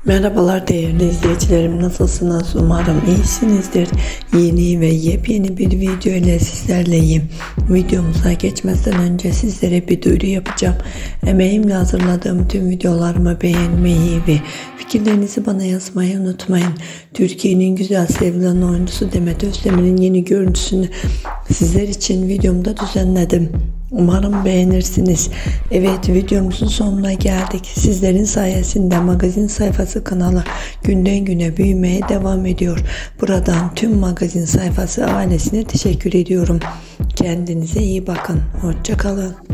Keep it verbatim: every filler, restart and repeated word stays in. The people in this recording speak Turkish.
Merhabalar değerli izleyicilerim, nasılsınız? Umarım iyisinizdir. Yeni ve yepyeni bir video ile sizlerleyim. Videomuza geçmeden önce sizlere bir duyuru yapacağım. Emeğimle hazırladığım tüm videolarımı beğenmeyi ve fikirlerinizi bana yazmayı unutmayın. Türkiye'nin güzel sevilen oyuncusu Demet Özdemir'in yeni görüntüsünü sizler için videomda düzenledim. Umarım beğenirsiniz. Evet, videomuzun sonuna geldik. Sizlerin sayesinde magazin sayfası kanalı günden güne büyümeye devam ediyor. Buradan tüm magazin sayfası ailesine teşekkür ediyorum. Kendinize iyi bakın. Hoşça kalın.